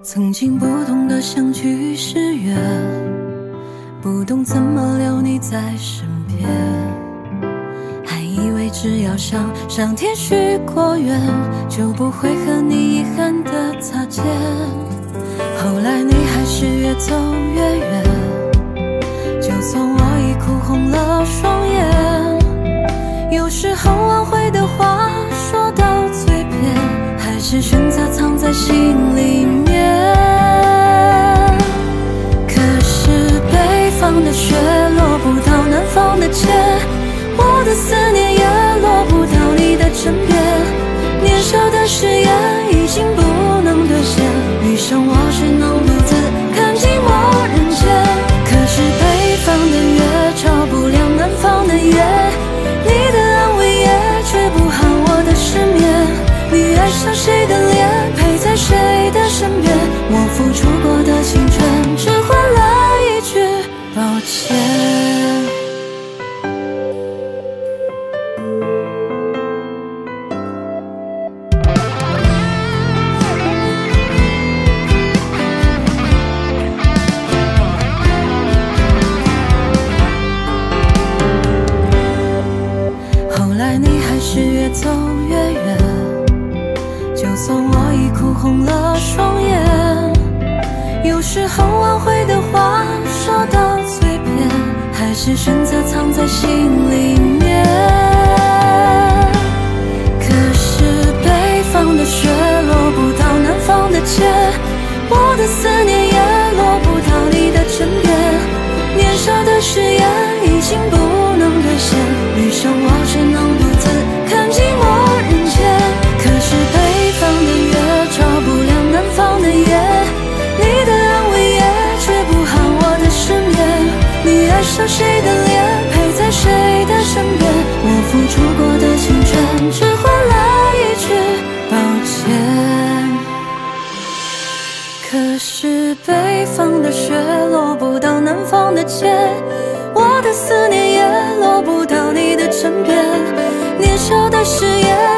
曾经不懂得相聚是缘，不懂怎么留你在身边，还以为只要向上天许过愿，就不会和你遗憾的擦肩。后来你还是越走越远，就算我已哭红了双眼，有时候挽回的话说到嘴边，还是选择藏在心里面。可是北方的雪落不到南方的肩，我的思念也落不到你的枕边。年少的誓言已经不能兑现，余生我只能独自看寂寞人间。可是北方的月照不亮南方的夜，你的安慰也治不好我的失眠。你爱上谁的脸，陪在谁的身边，我付出过的青春只换了一句抱歉。后来你还是越走越远，就算我已哭红了双眼，有时候挽回的话说到嘴边，还是选择藏在心里面。可是北方的雪落不到南方的肩，我的思念也落不到你的枕边。年少的誓言已经不能兑现，余生我只能独自看寂寞人间。可是北方的月照不亮南方的夜，你的安慰也治不好我的失眠。你爱上谁的脸，陪在谁的身边，我付出过的青春只换了一句抱歉。可是北方的雪落不到南方的肩，我的思念也落不到你的枕边。年少的誓言